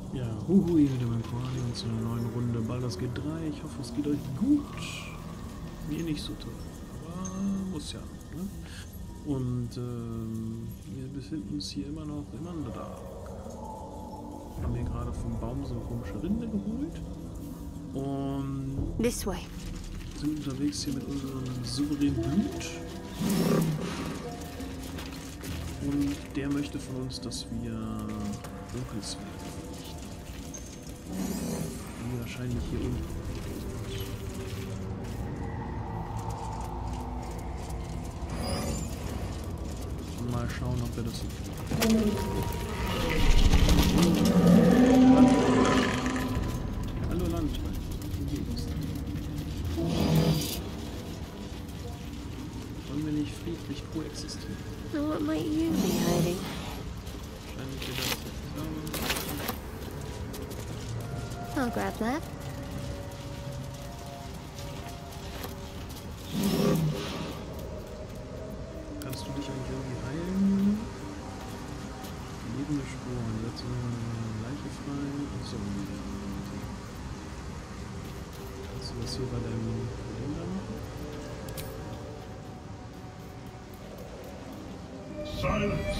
Ja, huhui, wieder beim Koali zu einer neuen Runde Baldur's Gate 3. Ich hoffe, es geht euch gut. Mir nicht so toll, aber muss ja. Ne? Und wir befinden uns hier immer noch im Underdark. Haben wir gerade vom Baum so eine komische Rinde geholt. Und This way. sind unterwegs hier mit unserem souveränen Blut. Und der möchte von uns, dass wir Dunkelswerte vernichten. Die wahrscheinlich hier unten. Und mal schauen, ob wir das so tun. Hallo Land. Wie geht es? Wollen wir nicht friedlich koexistieren? Now what might you be hiding? Wahrscheinlich wieder zusammen. I'll grab that. Kannst du dich eigentlich irgendwie heilen? Lebende Spuren, setze eine Leiche frei und so. Kannst du das hier bei deinem Kalender machen? Silence!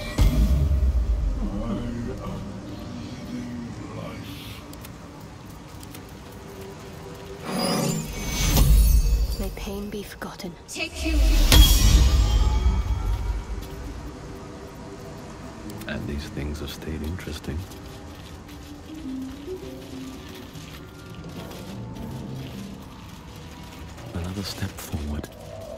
May pain be forgotten. Take you. And these things have stayed interesting. Another step forward.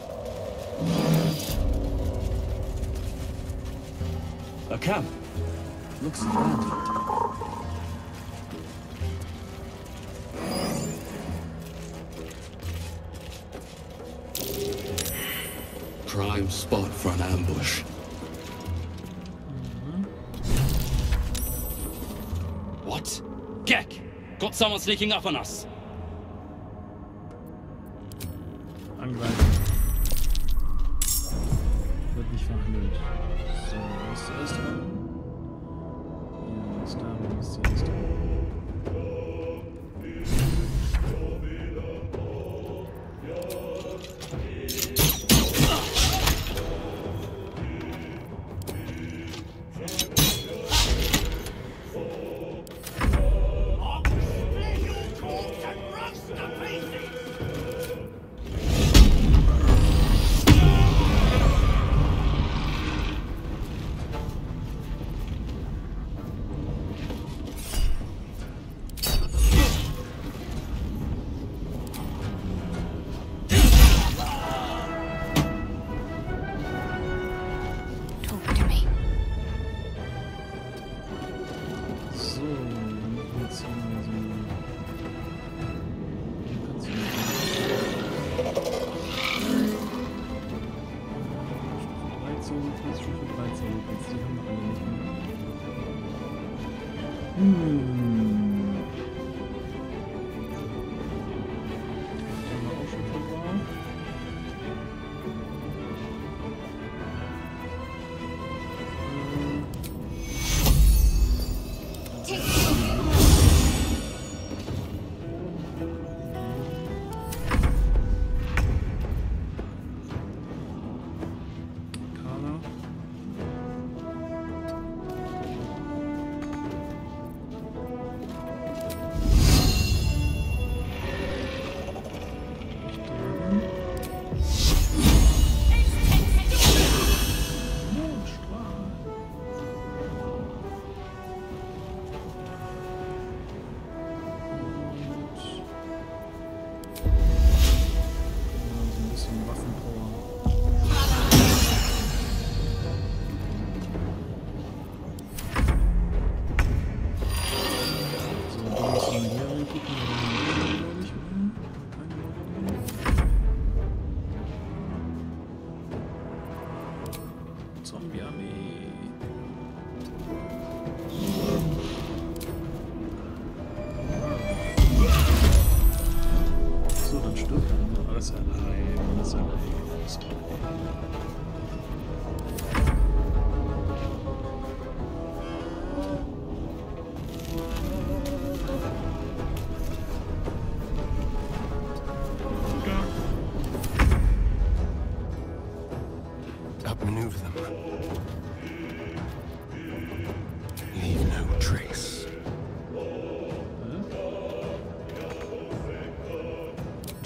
A camp. Looks abandoned. Prime spot for an ambush. What? Gek! Got someone sneaking up on us. Angreifen. Wird nicht verhandelt. So, was ist zuerst dran? Ja, ist da, was ist zuerst dran? Talk to me. So, dann machen wir jetzt hier mal so eine... Hier kannst du Stufe 13, Stufe 13, die haben wir alle nicht mehr. Haben wir auch schon verbraucht. Take you. Carla. Mondstrahl.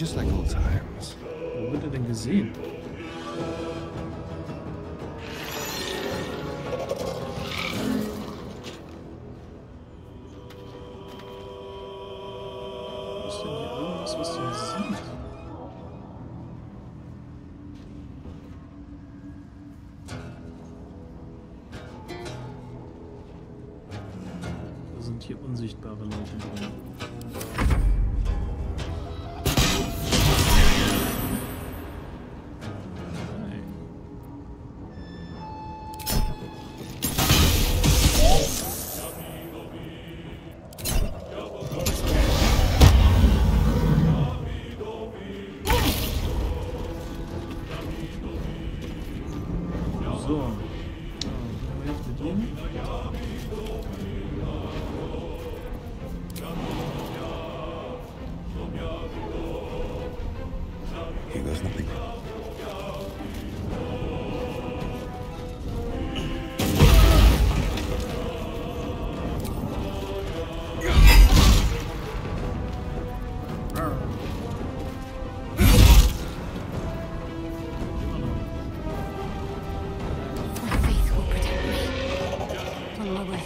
just like old times. Wo wird er denn gesehen? Ist denn hier irgendwas, was der sieht? Da sind hier unsichtbare Leute drin. So. Was jetzt mit ihm? Here goes nothing. My faith will protect me. On my way.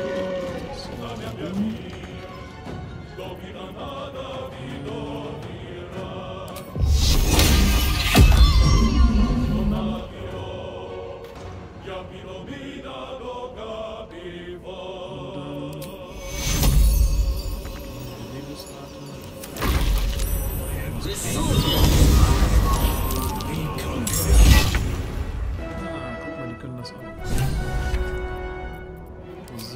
Guck mal, die können das auch. So.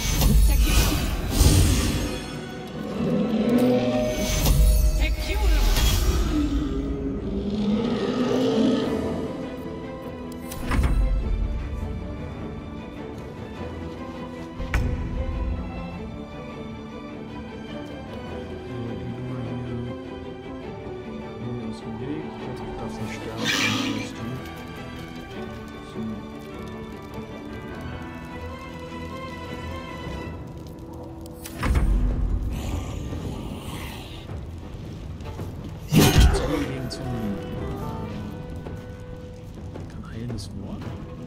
Kann heilendes Wort?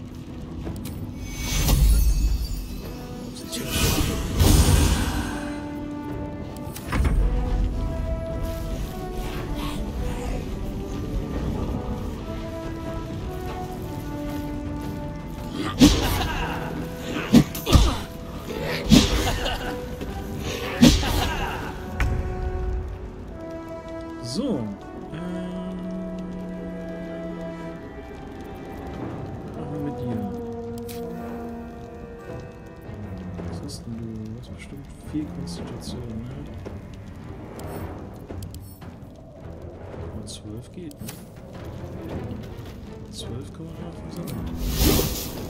So. Was machen wir mit dir? Was hast denn du? Du hast bestimmt 4 Konstitution, ne? Aber 12 geht, ne? 12 kann man auch versammeln.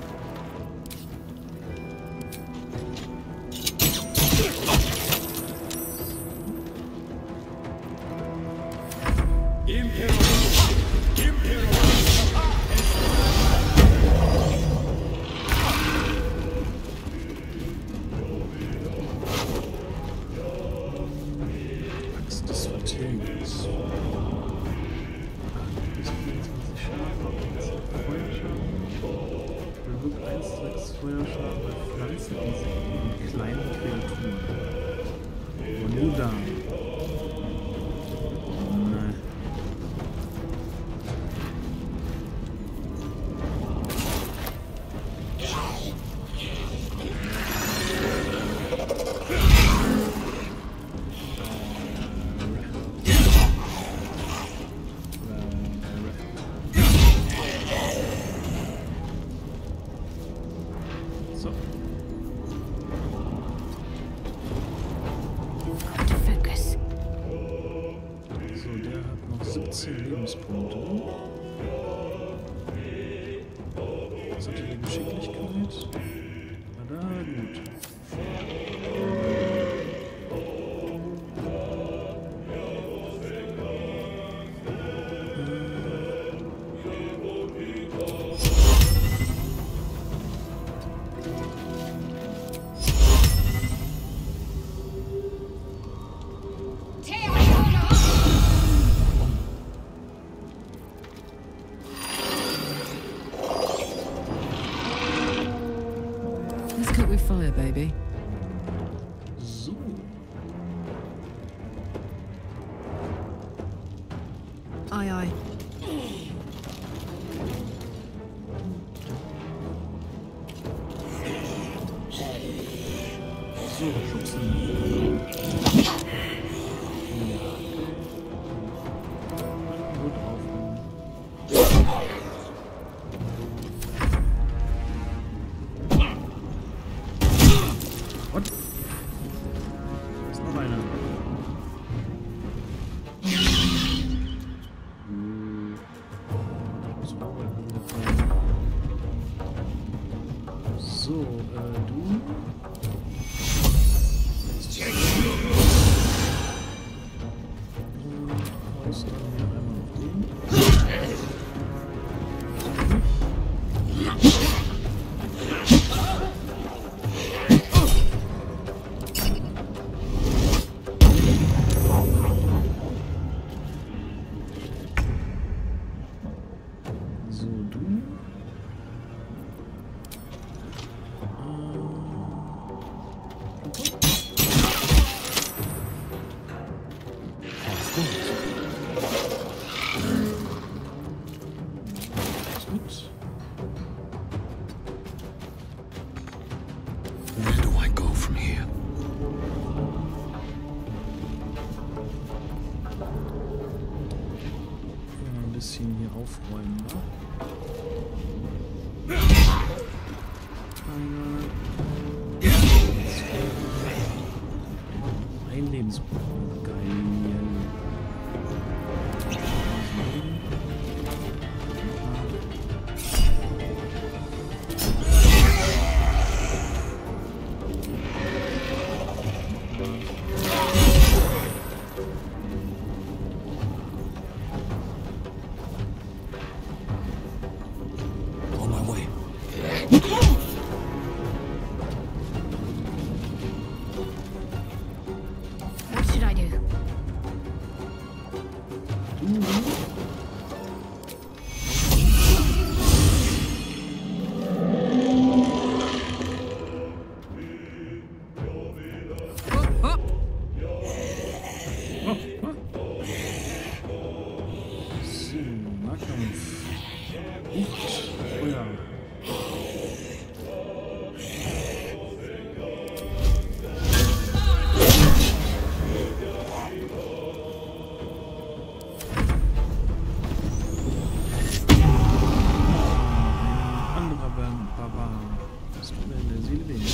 Axt des Vertilgens. 24 Schaden, Feuerschaden. Bewirkt 1,6 Feuerschaden bei Pflanzen, Insekten und kleinen Kreaturen. Und nur da. Nein. So. To focus. So, der hat noch 17 Lebenspunkte. Was hat die Geschicklichkeit? Na da, gut. So, schubsen. Ja, okay. Gut drauf. What? Da ist noch einer. So, du. Und haust dann hier einmal auf den. So, du. Where do I go from here? Ein bisschen hier aufräumen, ne? Ein Lebenspunkt. Geil. On my way. What should I do? So, Nahkampf. Feuer. Anderer Barbar. Das tut mir in der Seele weh.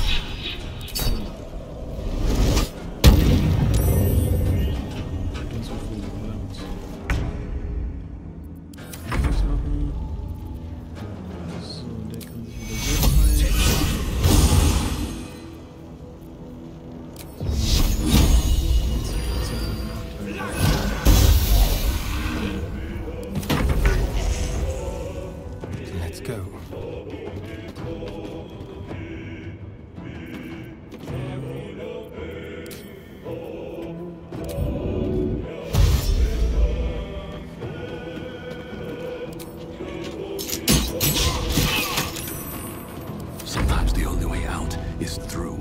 Ganz so viel verdammt. Was machen? So, der kann sich wieder selber heilen. Let's go. Sometimes the only way out is through.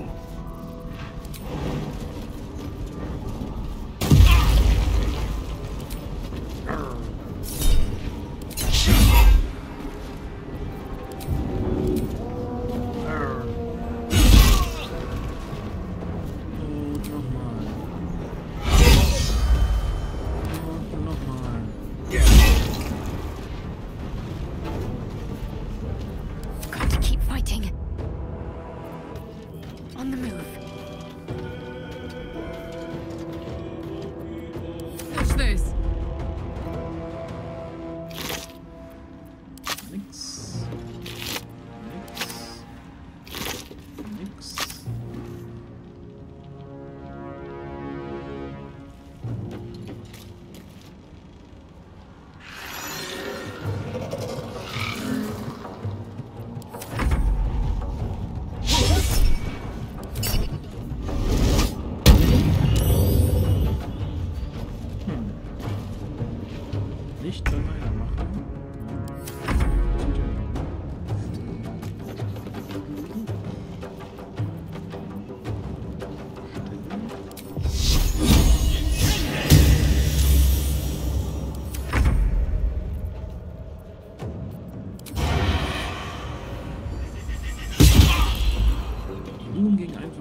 Und nochmal. Und nochmal. Got to keep fighting. On the move. What's this? Nix. Nix.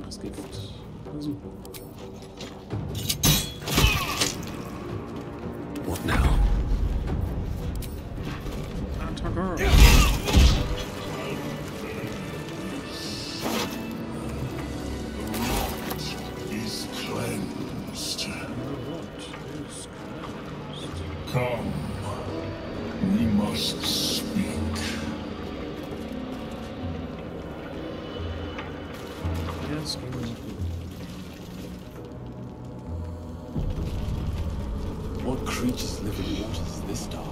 das Gift. Na super. What now? Attacke! Is cleansed. What is cleansed? Come, we must speak. Yes, gehen wir nach oben. What creatures live in waters this dark?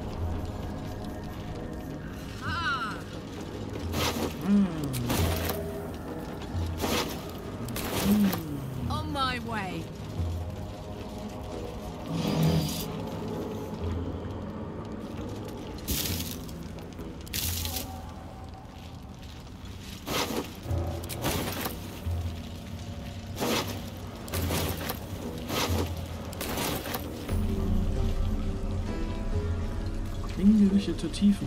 On my way. Hingerichtete Tiefen.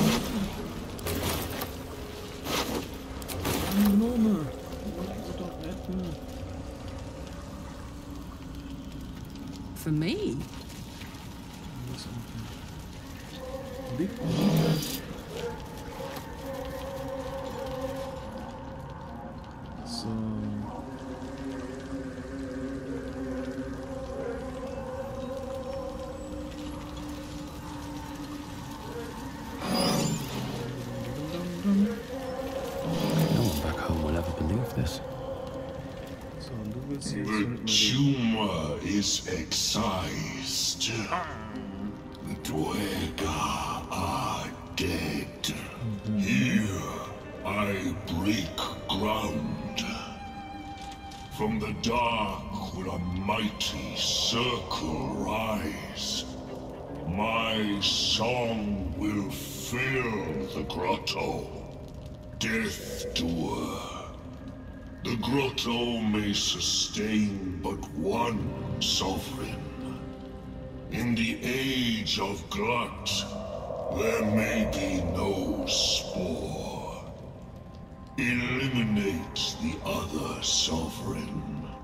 Gnome, wollten sie doch retten. For me? Was auch Big So. No one back home will ever believe this. So, und du willst jetzt The hinten tumor is excised. The Dwega are dead. Here I break ground. From the dark will a mighty circle rise. My song will fill the grotto. Death Doer. The grotto may sustain but one sovereign. In the age of Glut, there may be no spore. Eliminate the other sovereign.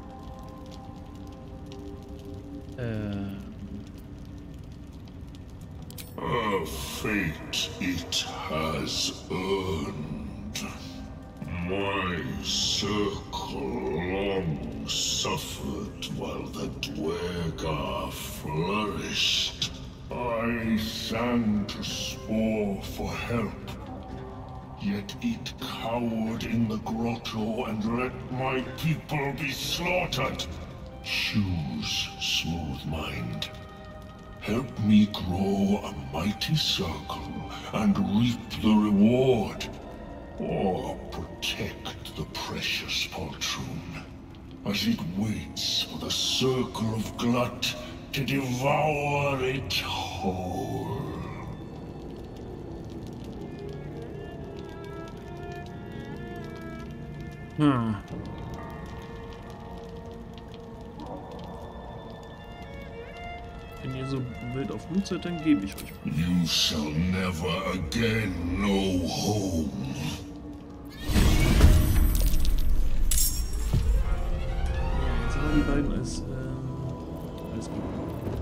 Her fate it has earned. My circle long suffered while the Dwega flourished. I sang to Spore for help, yet it cowered in the grotto and let my people be slaughtered. Choose, Smooth Mind. Help me grow a mighty circle and reap the reward. Or protect the precious poltroon as it waits for the circle of Glut to devour it whole. Wenn ihr so wild auf Blut seid, dann gebe ich euch. You shall never again know home. Jetzt haben wir die beiden als Gegner.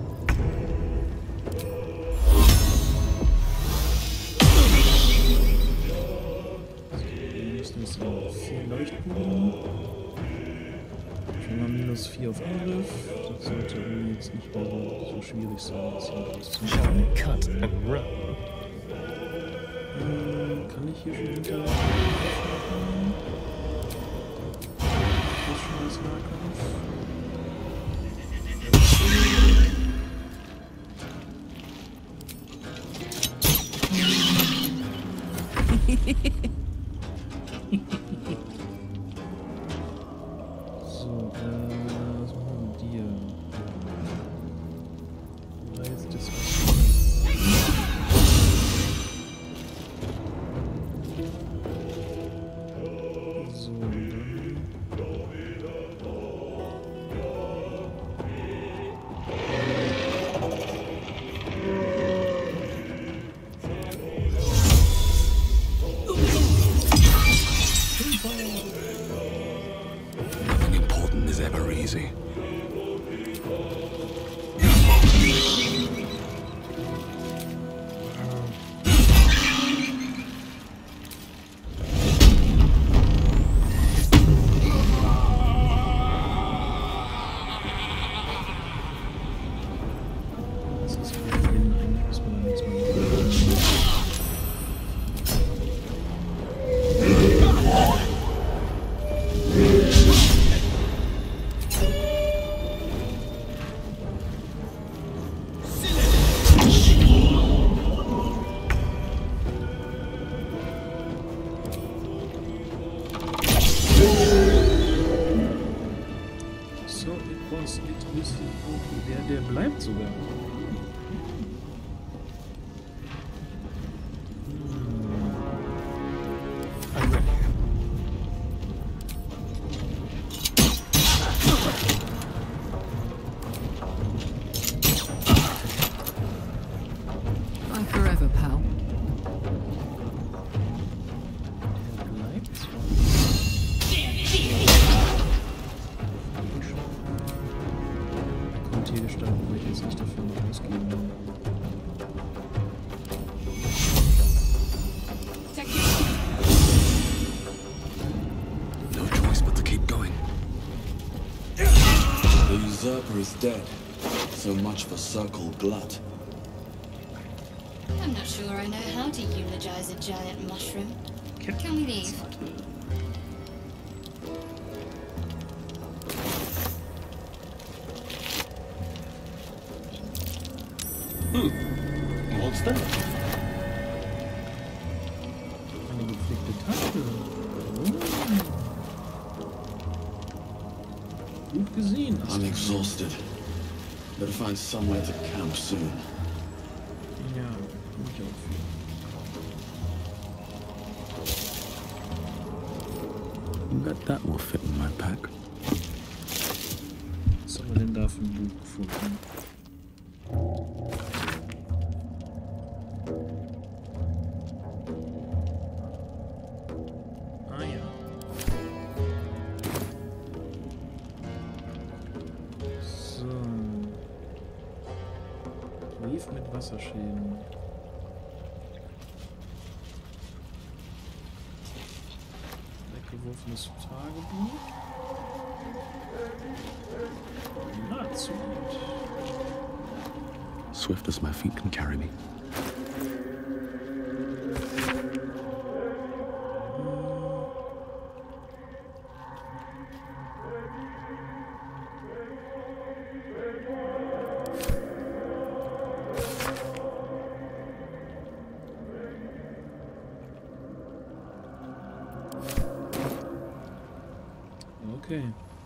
Wir müssen jetzt 4 Leuchtkugeln. Schon mal -4 auf Angriff. Das sollte irgendwie jetzt nicht mehr so schwierig sein, das hier alles zu machen. Cut and run. Kann ich hier schon hinter machen? Das schon als Nahkampf. So, was machen wir mit dir? Oder jetzt das so, dann. ever easy. Das ist für ihn eigentlich, muss man da nichts mehr machen. So, it was, it is, okay, der bleibt sogar. I'm ready. Bye forever, pal. Der bleibt zwar. Er kommt hier gestanden, wo ich jetzt nicht dafür noch ausgeben. No choice but to keep going. The usurper is dead. So much for Circle Glut. I'm not sure I know how to eulogize a giant mushroom. Okay. Can we leave? What's that? Eine gepflegte Tasche. Oh. Gut gesehen. I'm exhausted. Better find somewhere to camp soon. Ja, mich auch viel. Bet that will fit in my pack. Was haben wir denn da für ein Buch gefunden? Ah ja. So. Brief mit Wasserschäden. Weggeworfenes Tagebuch. Na, zu gut. Swift as my feet can carry me. Okay.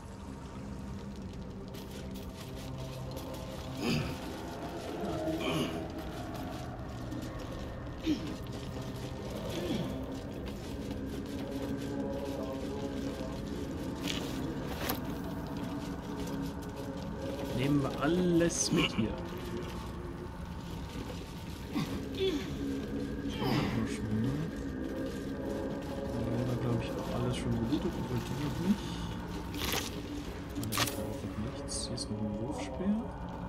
Nehmen wir alles mit hier. Glaube ich auch alles schon gelootet, obwohl die noch nicht. Da ist einfach nichts. Hier ist noch ein Wurfspeer.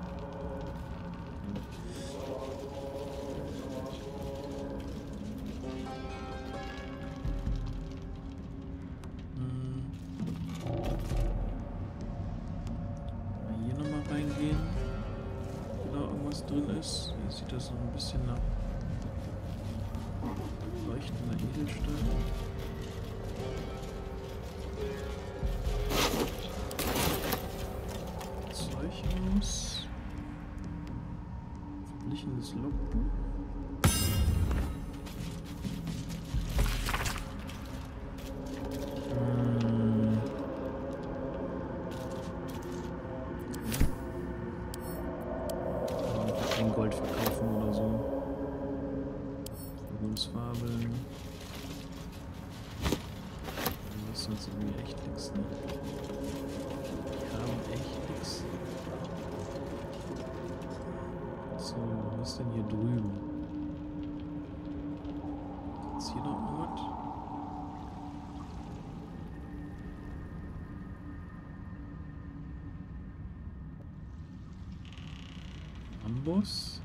Hier nochmal reingehen. Ob da irgendwas drin ist. Hier sieht das noch ein bisschen nach leuchtender Edelstein. Zeugnis. Verblichenes Logbuch. Kein Gold verkaufen oder so. Vergungsfabeln. Das ist jetzt irgendwie echt nichts, ne? Die haben echt nichts. So, was ist denn hier drüben? Ist hier noch irgendwas? Amboss.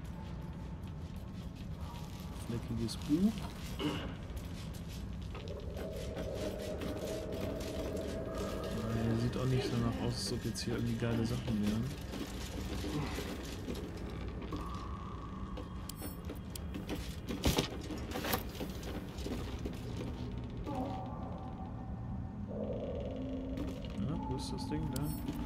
Fleckiges Buch. Sieht auch nicht danach aus, als ob jetzt hier irgendwie geile Sachen wären. Ja, wo ist das Ding da?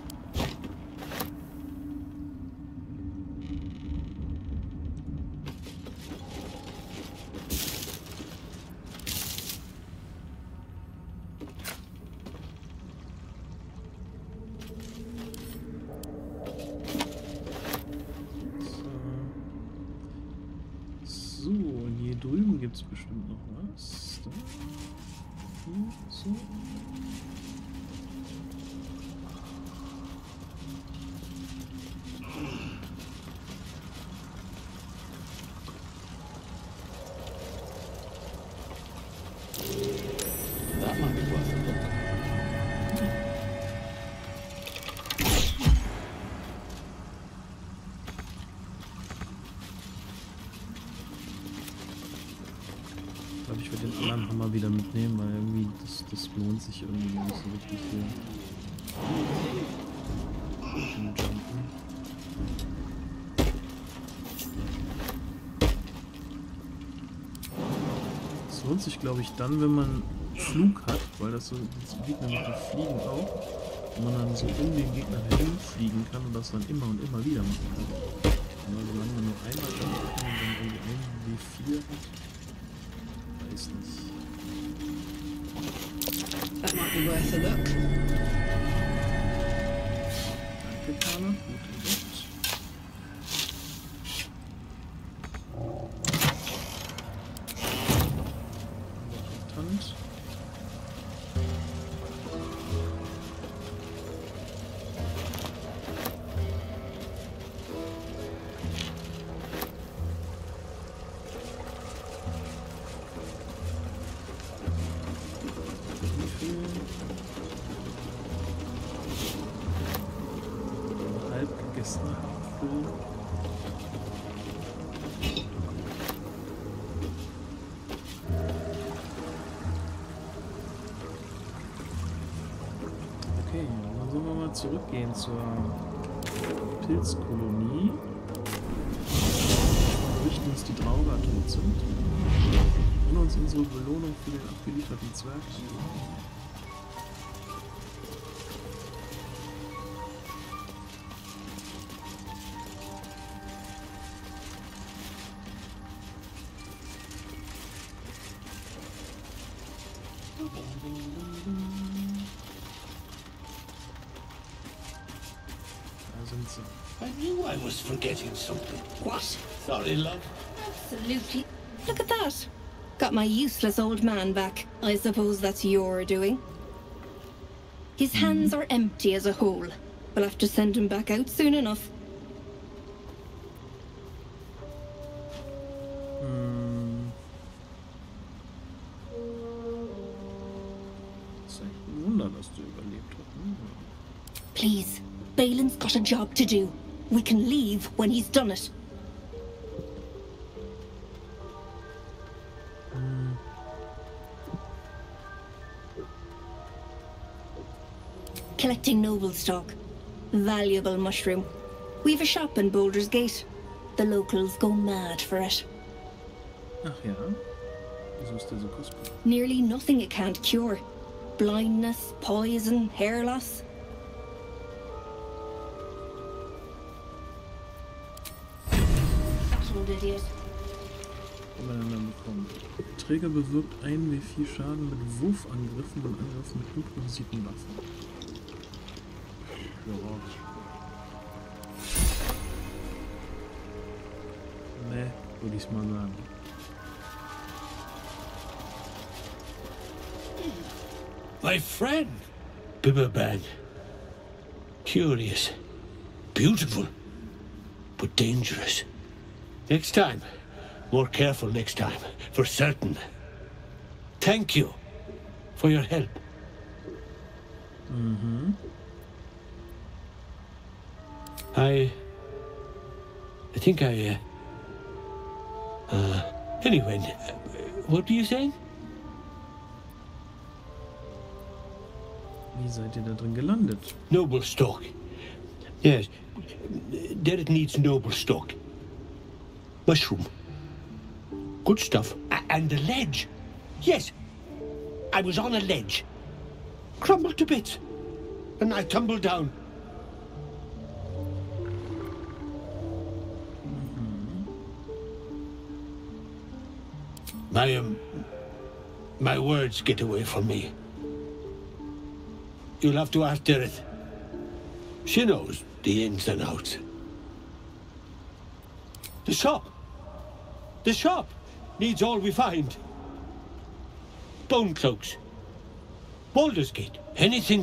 So, und hier drüben gibt es bestimmt noch was. Da. Hier, so. That might be worth a look. Ich glaube, ich werde den anderen Hammer wieder mitnehmen, weil irgendwie das lohnt sich irgendwie nicht so richtig hier. Es lohnt sich, glaube ich, dann, wenn man Flug hat, weil das geht nämlich durch Fliegen auch. Und man dann so um den Gegner herumfliegen kann und das dann immer und immer wieder machen kann. Aber solange man nur einmal kann und dann irgendwie ein W4 hat, weiß nicht. That might be worth a look. Danke, Carla. Gut entdeckt. Tant. Halb gegessene Apfel. Okay, dann sollen wir mal zurückgehen zur Pilzkolonie. Berichten uns, die Drauger tot sind. Und uns unsere Belohnung für den abgelieferten Zwerg. Da sind sie. I knew I was forgetting something. What? Sorry, love. Absolutely. Look at that. Got my useless old man back. I suppose that's your doing. His hands are empty as a whole. We'll have to send him back out soon enough. Das ist echt ein Wunder, dass du überlebt hast. Please, Balin's got a job to do. We can leave when he's done it. Collecting noble stock. Valuable mushroom. We've a shop in Boulder's Gate. The locals go mad for it. Ach ja. Wieso ist der so kostbar? Nearly nothing it can't cure. Blindness, poison, hair loss. Old idiot. Voneinander bekommen. Träger bewirkt 1W4 Schaden mit Wurfangriffen und Angriffen mit improvisierten Waffen. Ja. Ne, würde ich mal sagen. My friend, Bibberbag. Curious, beautiful, but dangerous. Next time, more careful next time, for certain. Thank you for your help. I think I, anyway, what were you saying? Wie seid ihr da drin gelandet? Noble stock. Yes, there it needs noble stock. Mushroom. Good stuff. And the ledge. Yes, I was on a ledge. Crumbled to bits. And I tumbled down. My words get away from me. You'll have to ask Dirith. She knows the ins and outs. The shop! The shop needs all we find. Bone cloaks. Baldur's Gate. Anything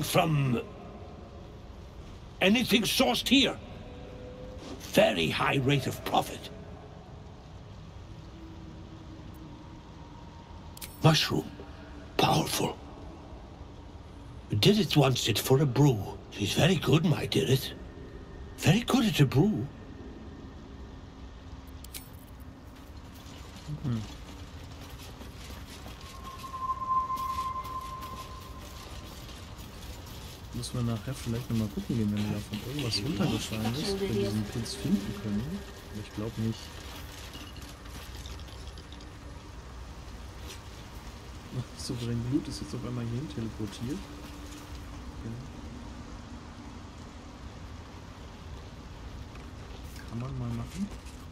sourced here. Very high rate of profit. Mushroom. Powerful. Dirith wants it for a brew. She's very good, my Dirith. Very good at a brew. Müssen wir nachher vielleicht nochmal gucken gehen, wenn wir davon irgendwas runtergefallen ist, ob wir diesen Pilz finden können. Aber ich glaube nicht. Souverän Blut ist jetzt auf einmal hierhin teleportiert. Okay. Kann man mal machen.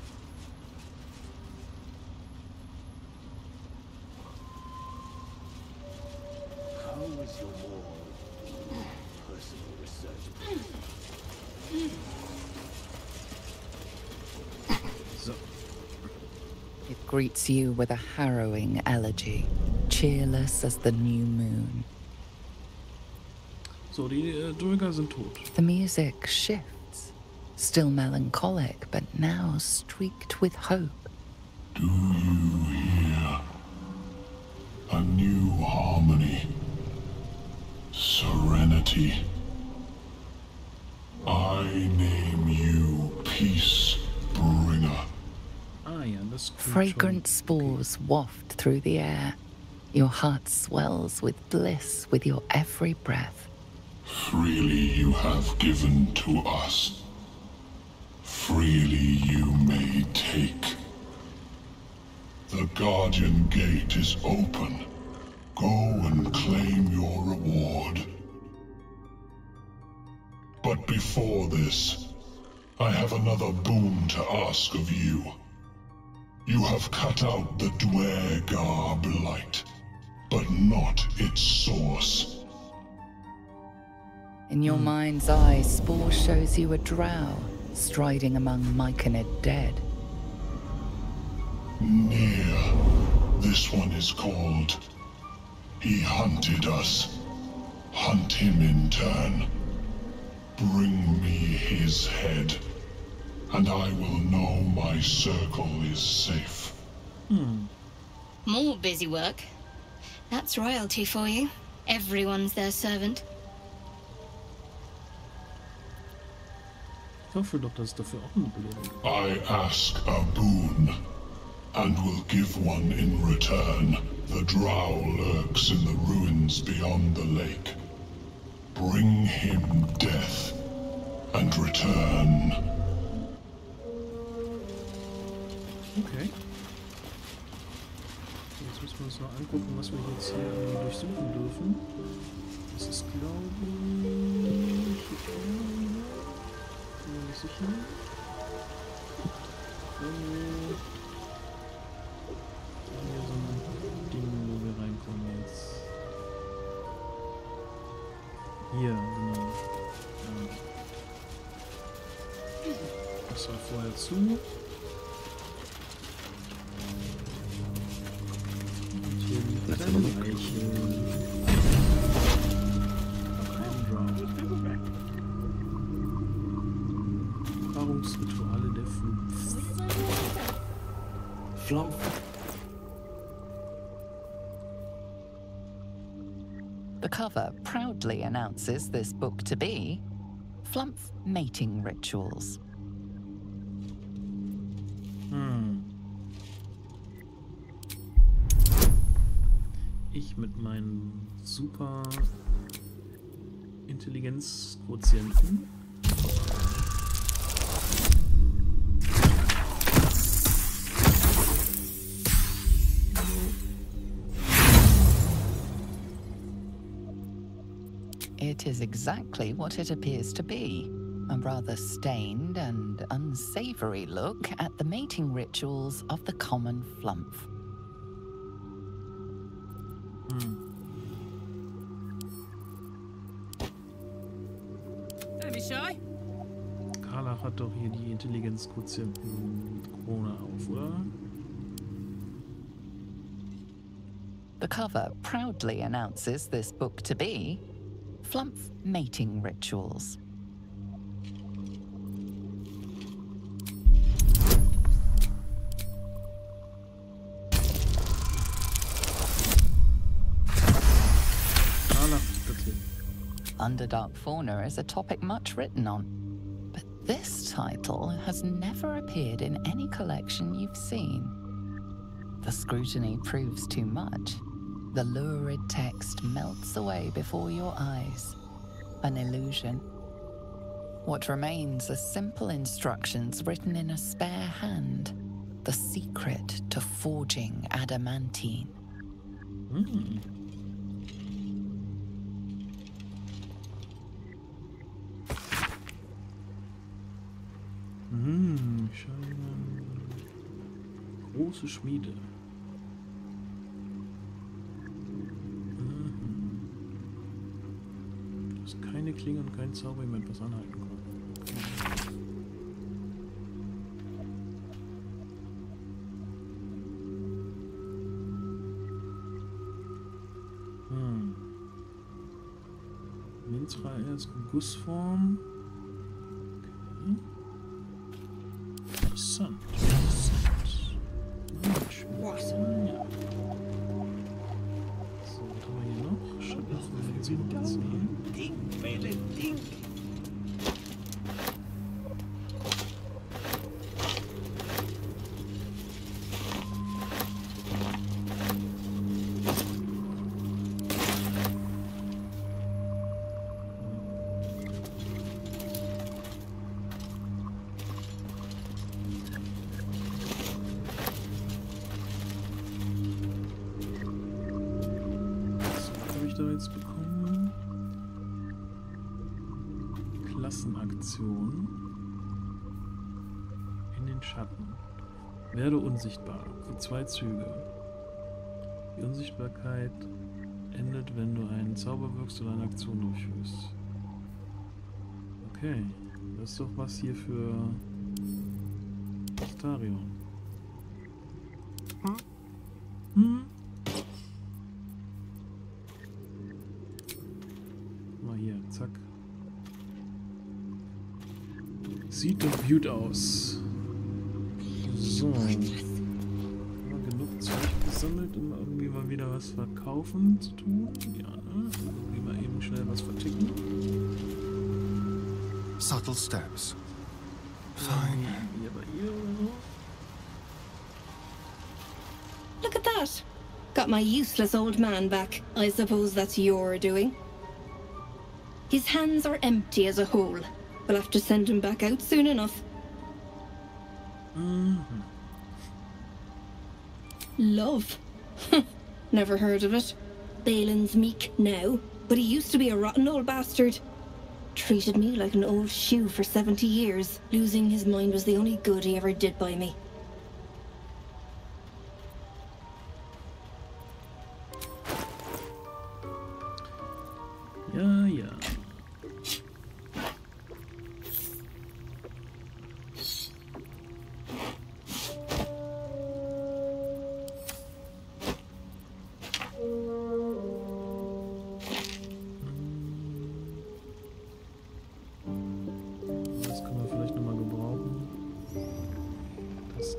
How is your more personal research? So. It greets you with a harrowing elegy, cheerless as the new moon. So, die Duergar sind tot. The music shifts, still melancholic, but now streaked with hope. Do you hear? A new harmony. Serenity. I name you Peace Bringer. Ah ja, das klingt Fragrant schon. spores waft through the air. Your heart swells with bliss with your every breath. Freely you have given to us. Freely you may take. The Guardian Gate is open. Go and claim your reward. But before this, I have another boon to ask of you. You have cut out the Duergar blight, but not its source. In your mind's eye, Spore shows you a drow striding among Myconid dead. Near. This one is called. He hunted us. Hunt him in turn. Bring me his head, and I will know my circle is safe. More busy work. That's royalty for you. Everyone's their servant. Ich hoffe doch, dass es dafür auch eine Belohnung gibt. I ask a boon, and will give one in return. The drow lurks in the ruins beyond the lake. Bring him death, and return. Okay. So, jetzt müssen wir uns noch angucken, was wir jetzt hier irgendwie durchsuchen dürfen. Das ist, glaube ich, bin mir nicht sicher. Hier so ein Ding, wo wir reinkommen jetzt. Hier, genau. Ja. Das war vorher zu. Und hier liegt der Leiche. Paarungsrituale der 5. Flump. The cover proudly announces this book to be Flumph Mating Rituals. Ich mit meinem super Intelligenzquotienten. It is exactly what it appears to be. A rather stained and unsavory look at the mating rituals of the common Flumph. Don't be shy. Karlach hat doch hier die Intelligenzquotienten-Krone auf, oder? The cover proudly announces this book to be Flumph Mating Rituals. Underdark fauna is a topic much written on, but this title has never appeared in any collection you've seen. The scrutiny proves too much. The lurid text melts away before your eyes. An illusion. What remains are simple instructions written in a spare hand. The secret to forging adamantine. Große Schmiede. Du hast keine Klinge und kein Zauber, mit etwas anhalten kann. Minzra-Erz, Gussform. Okay. Interessant. Ja. So, was haben wir hier noch? Schattenfunktion. Ding, Welle, Ding. Jetzt bekommen. Klassenaktion. In den Schatten. Werde unsichtbar für 2 Züge. Die Unsichtbarkeit endet, wenn du einen Zauber wirkst oder eine Aktion durchführst. Okay. Das ist doch was hier für Astarion. Zack. Sieht doch gut aus. So. Haben wir genug Zeug gesammelt, um irgendwie mal wieder was verkaufen zu tun? Ja, ne? Irgendwie mal eben schnell was verticken. Subtle steps. Fine. Hier bei ihr oder so. Look at that. Got my useless old man back. I suppose that's your doing. His hands are empty as a whole. We'll have to send him back out soon enough. Love. Never heard of it. Balin's meek now, but he used to be a rotten old bastard. Treated me like an old shoe for 70 years. Losing his mind was the only good he ever did by me. Ja, ja. Das können wir vielleicht nochmal gebrauchen. Das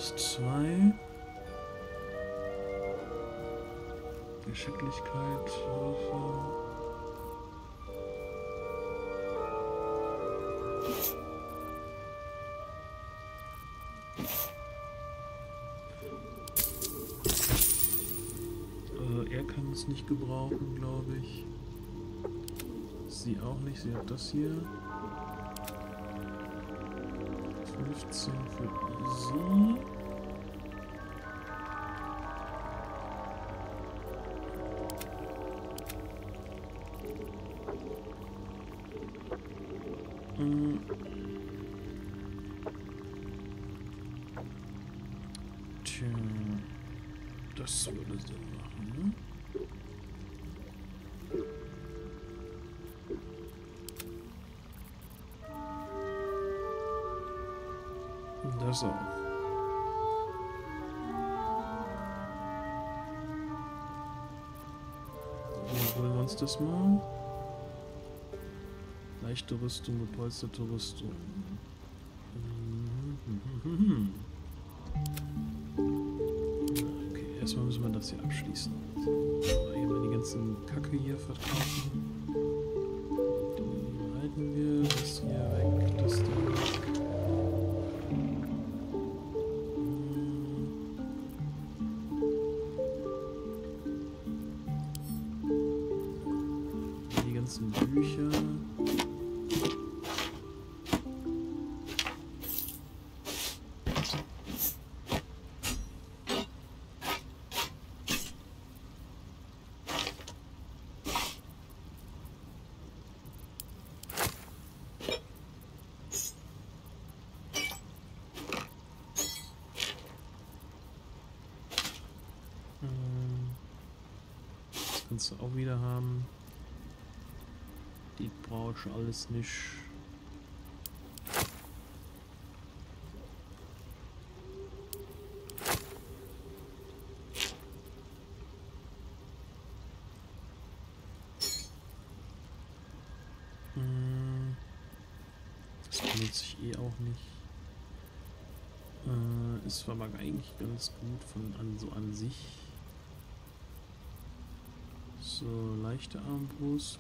+2. Geschicklichkeit. Er kann es nicht gebrauchen, glaube ich. Sie auch nicht. Sie hat das hier. 15 für sie. Tja, das würde Sinn machen, ne? Das auch. So, holen wir uns das mal. Leichte Rüstung, gepolsterte Rüstung. Okay, erstmal müssen wir das hier abschließen. So, hier mal die ganzen Kacke hier verkaufen. Die behalten wir. Das hier weg, das da weg. Die ganzen Bücher. Das kannst du auch wieder haben. Die brauche ich alles nicht. Das benutze ich eh auch nicht. Ist aber eigentlich ganz gut an sich. So, leichte Armbrust.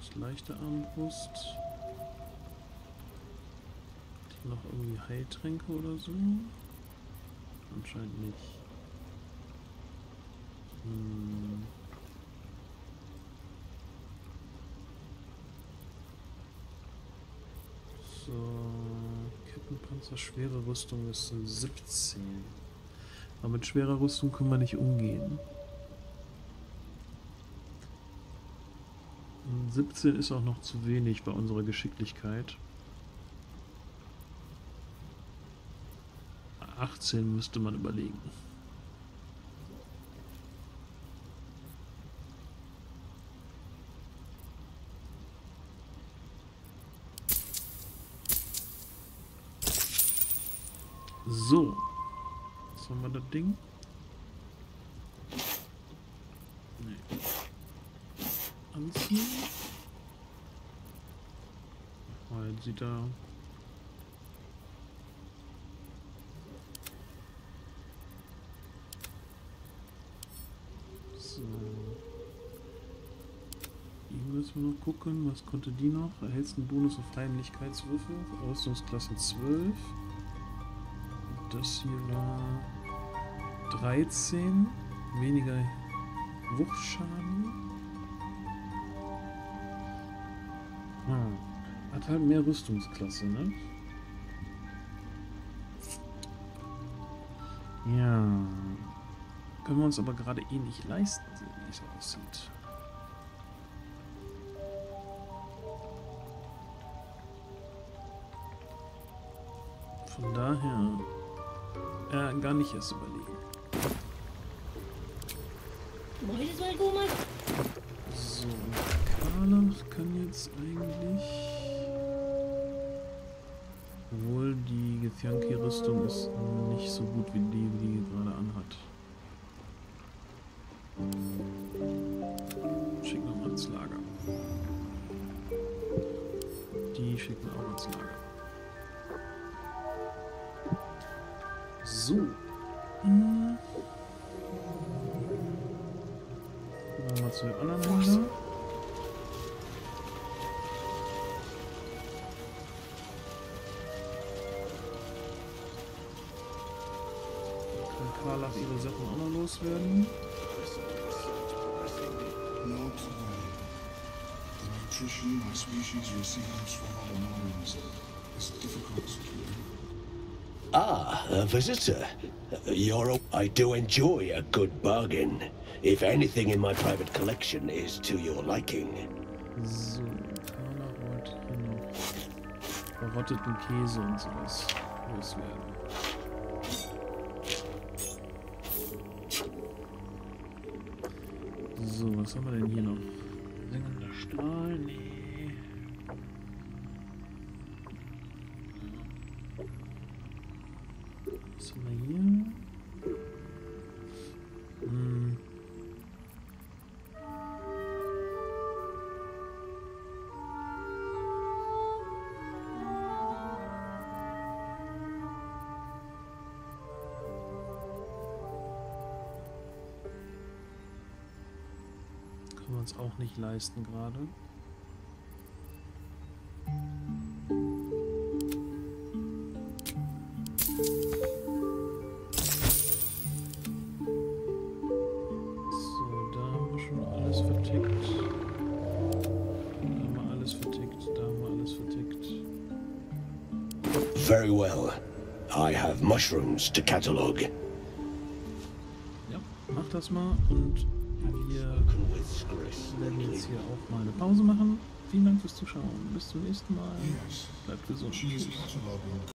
Noch irgendwie Heiltränke oder so? Anscheinend nicht. So, Kettenpanzer, schwere Rüstung ist ein 17. Aber mit schwerer Rüstung können wir nicht umgehen. 17 ist auch noch zu wenig bei unserer Geschicklichkeit. 18 müsste man überlegen. So. Was haben wir das Ding? Nee. Anziehen. Oh, jetzt sieht er. So. Hier müssen wir noch gucken. Was konnte die noch? Erhältst einen Bonus auf Heimlichkeitswürfe. Rüstungsklasse 12. Das hier war 13. Weniger Wuchtschaden. Hat halt mehr Rüstungsklasse, ne? Ja. Können wir uns aber gerade eh nicht leisten, so wie es aussieht. Von daher gar nicht erst überlegen. So, Karlach kann jetzt eigentlich... Obwohl die Githyanki-Rüstung ist nicht so gut wie die gerade anhat. Schicken wir mal ins Lager. Die schicken wir auch ins Lager. So. Gehen wir mal zu dem anderen Händler. Kann Karlach ihre Sachen auch noch loswerden? The nutrition my species receives from other minds is difficult to keep. Ah, a visitor. I do enjoy a good bargain. If anything in my private collection is to your liking. So, Karlach wollte hier noch verrotteten Käse und sowas loswerden. So, was haben wir denn hier noch? Singender Strahl? Nee. Was haben wir hier? Können wir uns auch nicht leisten gerade. Very well. I have mushrooms to catalog. Ja, mach das mal und wir werden jetzt hier auch mal eine Pause machen. Vielen Dank fürs Zuschauen. Bis zum nächsten Mal. Bleibt gesund.